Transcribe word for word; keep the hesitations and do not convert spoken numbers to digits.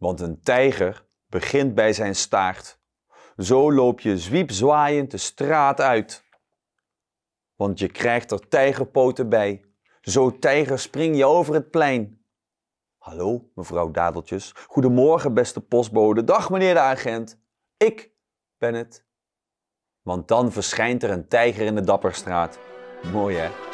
Want een tijger begint bij zijn staart. Zo loop je zwiepzwaaiend de straat uit. Want je krijgt er tijgerpoten bij. Zo tijger spring je over het plein. Hallo, mevrouw Dadeltjes. Goedemorgen, beste postbode. Dag, meneer de agent. Ik ben het. Want dan verschijnt er een tijger in de Dapperstraat. Mooi, hè?